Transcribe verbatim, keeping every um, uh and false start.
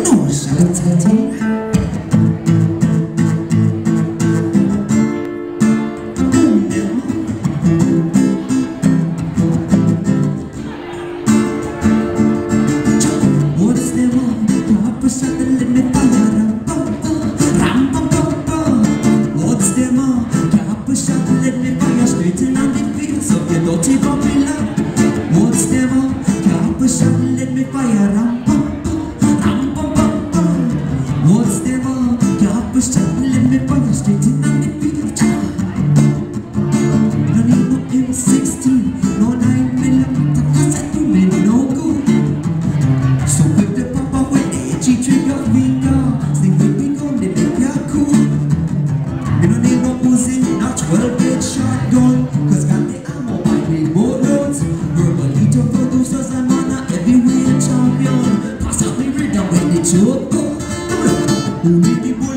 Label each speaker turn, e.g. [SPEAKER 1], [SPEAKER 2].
[SPEAKER 1] No, shall I tell you? What's the one? Papa shot the limit fire. Ram pam pam pam. What's the one? Papa shot the limit fire. Straight in on the fields of your dirty puppy love. What's the one? Papa shot the limit fire. Ram pam pam. Ram pam pam pam. What's the one? Papa shot the limit fire. Straight in on the fields. Running up in sixteen, no nine millimeter. Cause I do me no good. So with the papa when they treat your finger, sing with me gun, they make ya cool. Me no need no Uzi, not twelve gauge shotgun, cause got the ammo, I need more loads. Verbal leader producers and man a heavyweight champion. Pass out me rhythm when they choke. Who need the bullet?